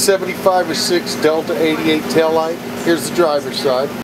75 or 6 Delta 88 taillight. Here's the driver's side.